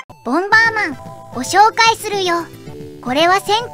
ボンバーマンを紹介するよ。これは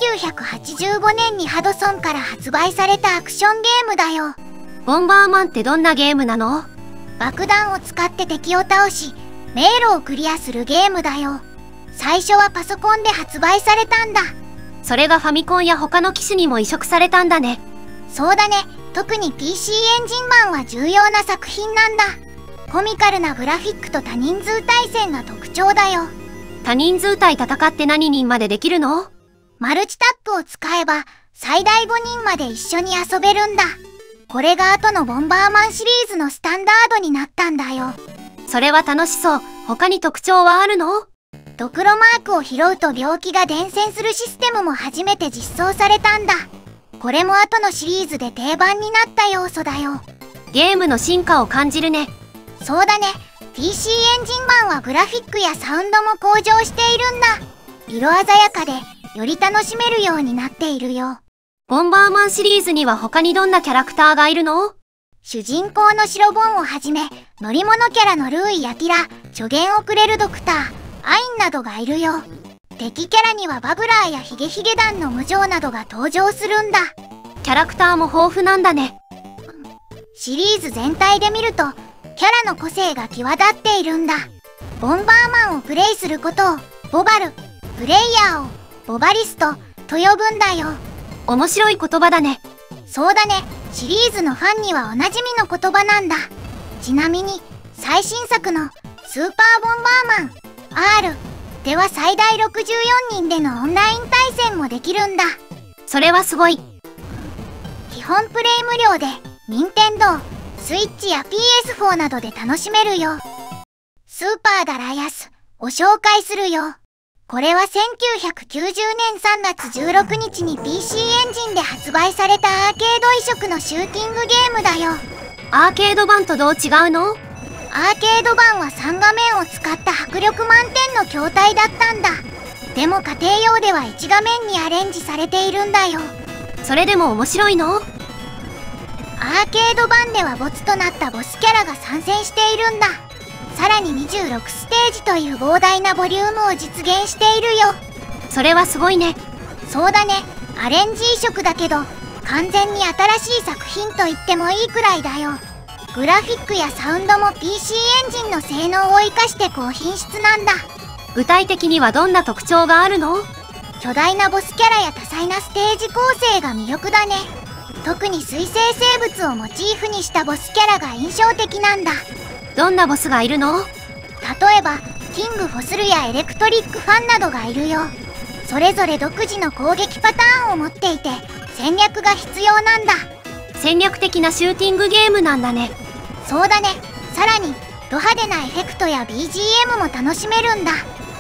1985年にハドソンから発売されたアクションゲームだよ。 ボンバーマンってどんなゲームなの？ 爆弾を使って敵を倒し、迷路をクリアするゲームだよ。最初はパソコンで発売されたんだ。 それがファミコンや他の機種にも移植されたんだね。 そうだね。特に PC エンジン版は重要な作品なんだ。コミカルなグラフィックと多人数対戦が特徴だよ。 多人数対戦って何人までできるの？ マルチタップを使えば最大5人まで一緒に遊べるんだ。これが後のボンバーマンシリーズのスタンダードになったんだよ。 それは楽しそう。他に特徴はあるの？ ドクロマークを拾うと病気が伝染するシステムも初めて実装されたんだ。これも後のシリーズで定番になった要素だよ。 ゲームの進化を感じるね。 そうだね。PC エンジン版はグラフィックやサウンドも向上しているんだ。色鮮やかでより楽しめるようになっているよ。 ボンバーマンシリーズには他にどんなキャラクターがいるの？ 主人公のシロボンをはじめ、乗り物キャラのルーイやキラ、助言をくれるドクター、アインなどがいるよ。敵キャラにはバブラーやヒゲヒゲ団の無情などが登場するんだ。 キャラクターも豊富なんだね。 シリーズ全体で見ると、キャラの個性が際立っているんだ。ボンバーマンをプレイすることを、ボバル、プレイヤーを、ボバリスト、と呼ぶんだよ。 面白い言葉だね。 そうだね。シリーズのファンにはおなじみの言葉なんだ。ちなみに、最新作のスーパーボンバーマン R では最大64人でのオンライン対戦もできるんだ。 それはすごい。 基本プレイ無料で、任天堂、スイッチや PS4 などで楽しめるよ。スーパーダライアスを紹介するよ。これは1990年3月16日に PC エンジンで発売されたアーケード移植のシューティングゲームだよ。 アーケード版とどう違うの？ アーケード版は3画面を使った迫力満点の筐体だったんだ。でも家庭用では1画面にアレンジされているんだよ。 それでも面白いの？ アーケード版ではボツとなったボスキャラが参戦しているんだ。さらに26ステージという膨大なボリュームを実現しているよ。 それはすごいね。 そうだね。アレンジ移植だけど完全に新しい作品と言ってもいいくらいだよ。グラフィックやサウンドも PC エンジンの性能を生かして高品質なんだ。 具体的にはどんな特徴があるの？ 巨大なボスキャラや多彩なステージ構成が魅力だね。特に水生生物をモチーフにしたボスキャラが印象的なんだ。 どんなボスがいるの？ 例えばキングフォスルやエレクトリックファンなどがいるよ。それぞれ独自の攻撃パターンを持っていて戦略が必要なんだ。 戦略的なシューティングゲームなんだね。 そうだね。さらにド派手なエフェクトや BGM も楽しめるんだ。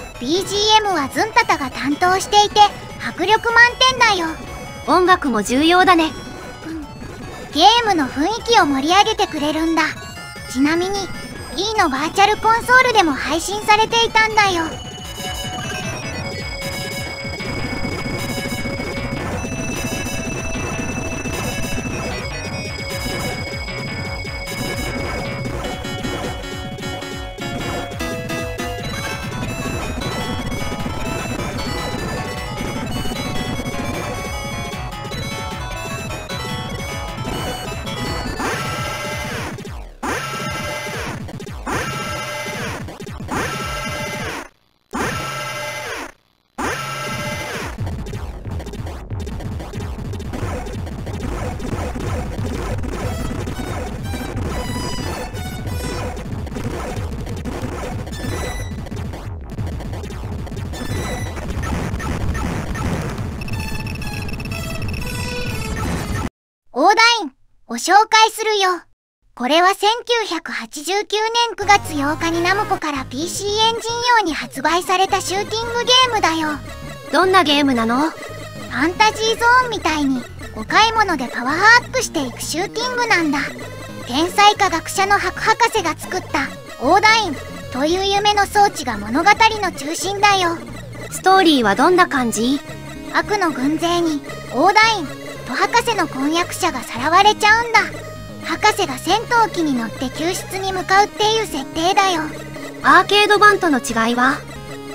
BGM はズンタタが担当していて迫力満点だよ。 音楽も重要だね。 ゲームの雰囲気を盛り上げてくれるんだ。ちなみに Wii のバーチャルコンソールでも配信されていたんだよ。オーダインを紹介するよ。これは1989年9月8日にナムコから PC エンジン用に発売されたシューティングゲームだよ。 どんなゲームなの？ ファンタジーゾーンみたいにお買い物でパワーアップしていくシューティングなんだ。天才科学者のハク博士が作ったオーダインという夢の装置が物語の中心だよ。 ストーリーはどんな感じ？ 悪の軍勢にオーダインと博士の婚約者がさらわれちゃうんだ。博士が戦闘機に乗って救出に向かうっていう設定だよ。 アーケード版との違いは？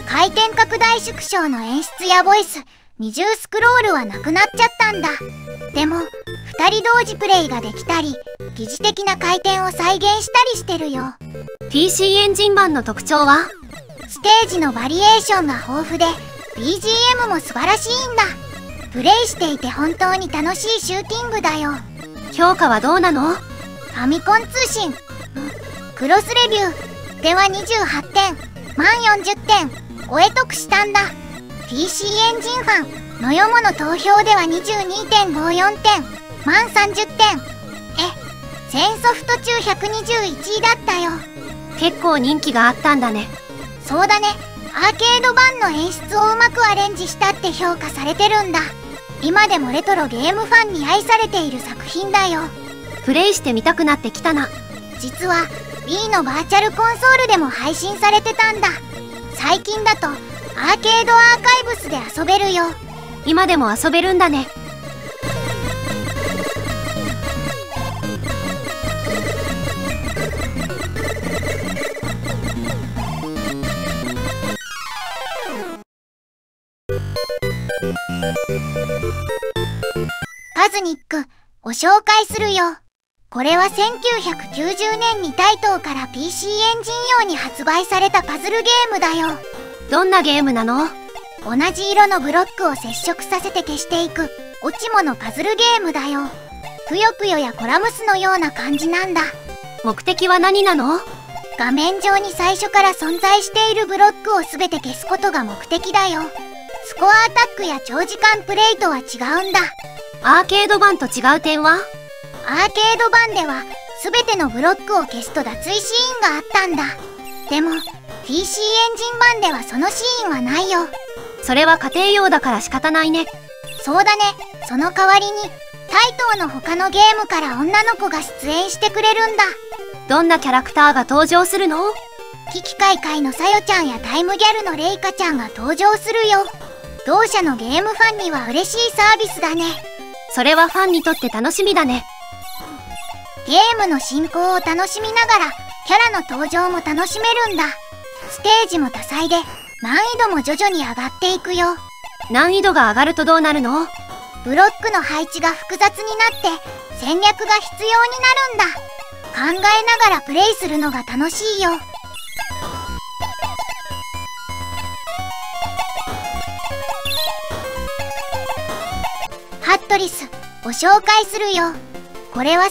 回転拡大縮小の演出やボイス、二重スクロールはなくなっちゃったんだ。でも、2人同時プレイができたり、疑似的な回転を再現したりしてるよ。 PC エンジン版の特徴は？ ステージのバリエーションが豊富で、BGM も素晴らしいんだ。プレイしていて本当に楽しいシューティングだよ。 評価はどうなの？ ファミコン通信、クロスレビューでは28点、満40点、超え得したんだ。PC エンジンファンのよもの投票では 22.54 点、満30点。1000ソフト中121位だったよ。 結構人気があったんだね。 そうだね。アーケード版の演出をうまくアレンジしたって評価されてるんだ。今でもレトロゲームファンに愛されている作品だよ。 プレイしてみたくなってきたな。 実は Wii のバーチャルコンソールでも配信されてたんだ。最近だとアーケードアーカイブスで遊べるよ。 今でも遊べるんだね。 パズニックを紹介するよ。これは1990年にタイトーから PC エンジン用に発売されたパズルゲームだよ。 どんなゲームなの？ 同じ色のブロックを接触させて消していく落ち物パズルゲームだよ。ぷよぷよやコラムスのような感じなんだ。 目的は何なの？ 画面上に最初から存在しているブロックを全て消すことが目的だよ。スコアアタックや長時間プレイとは違うんだ。 アーケード版と違う点は？ アーケード版では全てのブロックを消すと脱衣シーンがあったんだ。でも PC エンジン版ではそのシーンはないよ。 それは家庭用だから仕方ないね。 そうだね。その代わりにタイトーの他のゲームから女の子が出演してくれるんだ。 どんなキャラクターが登場するの？ キキカイカイのさよちゃんやタイムギャルのレイカちゃんが登場するよ。同社のゲームファンには嬉しいサービスだね。 それはファンにとって楽しみだね。 ゲームの進行を楽しみながらキャラの登場も楽しめるんだ。ステージも多彩で難易度も徐々に上がっていくよ。 難易度が上がるとどうなるの？ ブロックの配置が複雑になって戦略が必要になるんだ。考えながらプレイするのが楽しいよ。ハットリスを紹介するよ。これは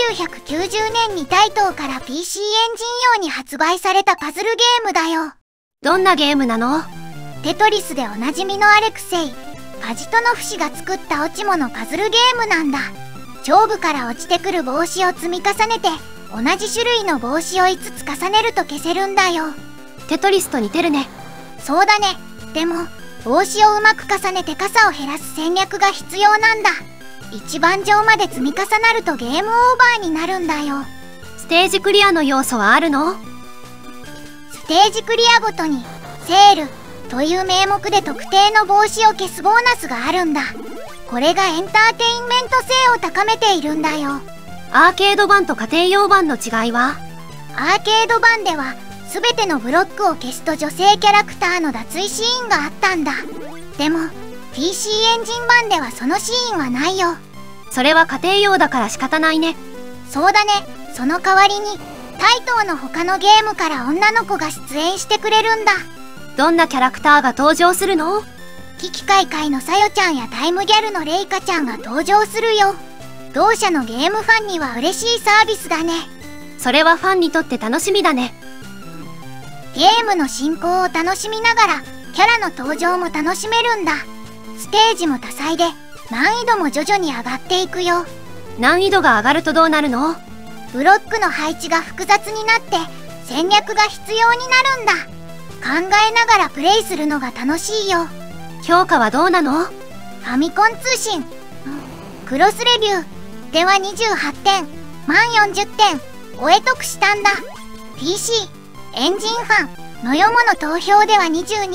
1990年にタイトーから PC エンジン用に発売されたパズルゲームだよ。 どんなゲームなの？ テトリスでおなじみのアレクセイ・パジトノフ氏が作った落ち物パズルゲームなんだ。上部から落ちてくる帽子を積み重ねて同じ種類の帽子を5つ重ねると消せるんだよ。 テトリスと似てるね。 そうだね。でも帽子をうまく重ねて傘を減らす戦略が必要なんだ。一番上まで積み重なるとゲームオーバーになるんだよ。 ステージクリアの要素はあるの？ ステージクリアごとにセールという名目で特定の帽子を消すボーナスがあるんだ。これがエンターテインメント性を高めているんだよ。 アーケード版と家庭用版の違いは？ アーケード版では全てのブロックを消すと女性キャラクターの脱衣シーンがあったんだ。でも PC エンジン版ではそのシーンはないよ。 それは家庭用だから仕方ないね。 そうだね。その代わりにタイトーの他のゲームから女の子が出演してくれるんだ。 どんなキャラクターが登場するの？ キキカイカイのさよちゃんやタイムギャルのレイカちゃんが登場するよ。同社のゲームファンには嬉しいサービスだね。 それはファンにとって楽しみだね。 ゲームの進行を楽しみながらキャラの登場も楽しめるんだ。ステージも多彩で難易度も徐々に上がっていくよ。 難易度が上がるとどうなるの？ ブロックの配置が複雑になって戦略が必要になるんだ。考えながらプレイするのが楽しいよ。 評価はどうなの？ ファミコン通信、クロスレビューでは28点、満40点、超え得したんだ。PC、エンジンファンのよもの投票では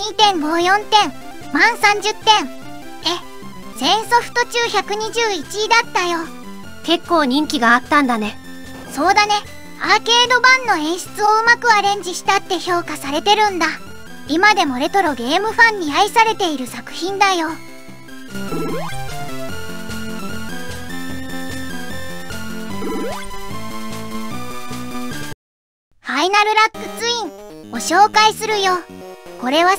22.54 点、満30点。1000ソフト中121位だったよ。 結構人気があったんだね。 そうだね。アーケード版の演出をうまくアレンジしたって評価されてるんだ。 今でもレトロゲームファンに愛されている作品だよ。ファイナルラックツインを紹介するよ。これは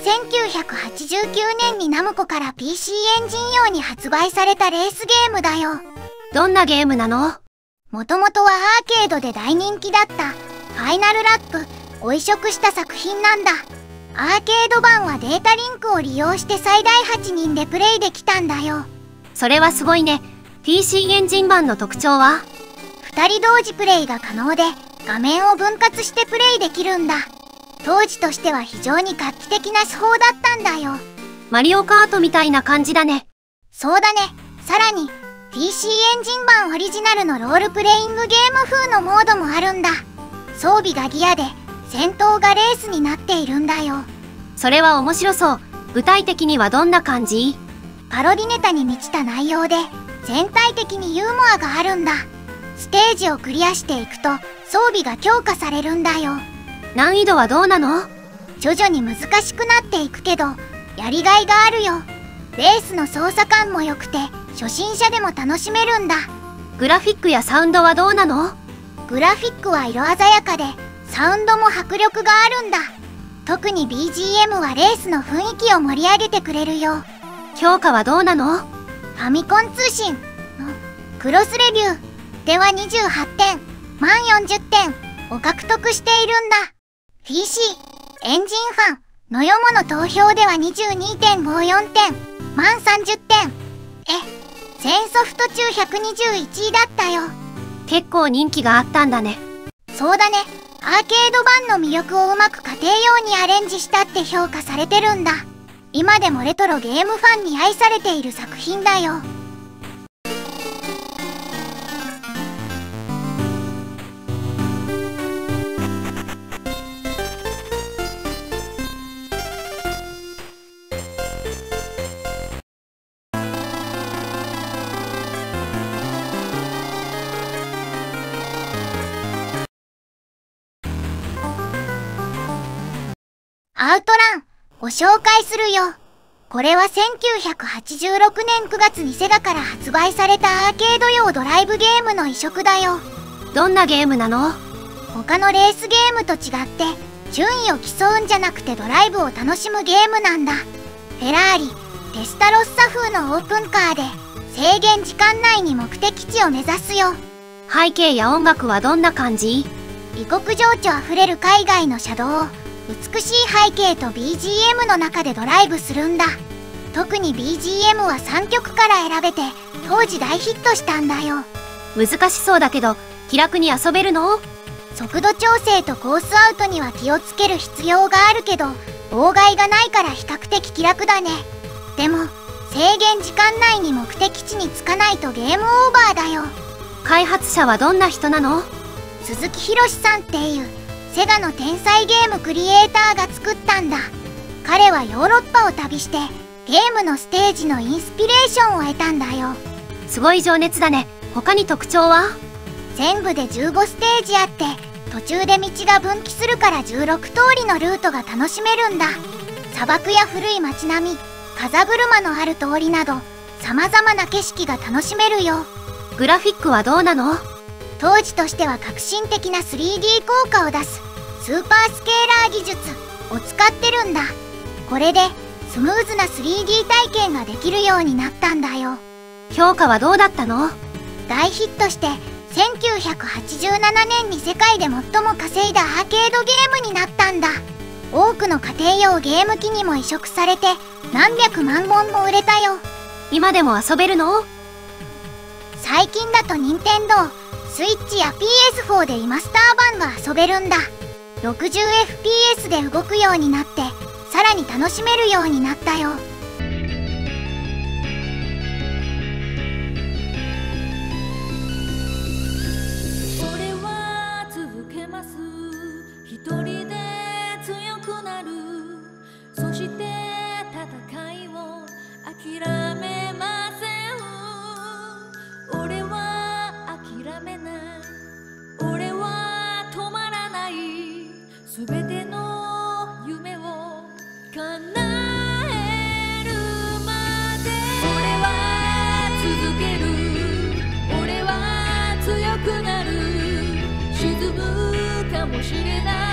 1989年にナムコから PC エンジン用に発売されたレースゲームだよ。 どんなゲームなの？ もともとはアーケードで大人気だったファイナルラップを移植した作品なんだ。アーケード版はデータリンクを利用して最大8人でプレイできたんだよ。 それはすごいね。PC エンジン版の特徴は ？2人同時プレイが可能で画面を分割してプレイできるんだ。当時としては非常に画期的な手法だったんだよ。 マリオカートみたいな感じだね。 そうだね。さらに PC エンジン版オリジナルのロールプレイングゲーム風のモードもあるんだ。装備がギアで戦闘がレースになっているんだよ。 それは面白そう。具体的にはどんな感じ？ パロディネタに満ちた内容で全体的にユーモアがあるんだ。ステージをクリアしていくと装備が強化されるんだよ。 難易度はどうなの？ 徐々に難しくなっていくけどやりがいがあるよ。レースの操作感も良くて初心者でも楽しめるんだ。 グラフィックやサウンドはどうなの？ グラフィックは色鮮やかでサウンドも迫力があるんだ。特に BGM はレースの雰囲気を盛り上げてくれるよ。 評価はどうなの？ ファミコン通信のクロスレビューでは28点、満40点を獲得しているんだ。PC エンジンファンのよもの投票では 22.54 点、満30点。1000ソフト中121位だったよ。 結構人気があったんだね。 そうだね。アーケード版の魅力をうまく家庭用にアレンジしたって評価されてるんだ。今でもレトロゲームファンに愛されている作品だよ。アウトランを紹介するよ。これは1986年9月にセガから発売されたアーケード用ドライブゲームの移植だよ。 どんなゲームなの？ 他のレースゲームと違って順位を競うんじゃなくてドライブを楽しむゲームなんだ。フェラーリ、テスタロッサ風のオープンカーで制限時間内に目的地を目指すよ。 背景や音楽はどんな感じ？ 異国情緒あふれる海外の車道を美しい背景と BGM の中でドライブするんだ。特に BGM は3曲から選べて当時大ヒットしたんだよ。 難しそうだけど気楽に遊べるの？ 速度調整とコースアウトには気をつける必要があるけど妨害がないから比較的気楽だね。でも制限時間内に目的地に着かないとゲームオーバーだよ。 開発者はどんな人なの？ 鈴木宏さんっていうセガの天才ゲームクリエイターが作ったんだ。彼はヨーロッパを旅してゲームのステージのインスピレーションを得たんだよ。 すごい情熱だね。他に特徴は？ 全部で15ステージあって途中で道が分岐するから16通りのルートが楽しめるんだ。砂漠や古い街並み、風車のある通りなど様々な景色が楽しめるよ。 グラフィックはどうなの？ 当時としては革新的な 3D 効果を出すスーパースケーラー技術を使ってるんだ。これでスムーズな 3D 体験ができるようになったんだよ。 評価はどうだったの？ 大ヒットして1987年に世界で最も稼いだアーケードゲームになったんだ。多くの家庭用ゲーム機にも移植されて何百万本も売れたよ。 今でも遊べるの？ 最近だと任天堂スイッチや PS4 でリマスター版が遊べるんだ。60fps で動くようになってさらに楽しめるようになったよ。 それは続けます。一人で強くなる。そして戦いを諦めません。俺は諦めない。俺は止まらない。すべての夢を叶えるまで俺は続ける俺は強くなる沈むかもしれない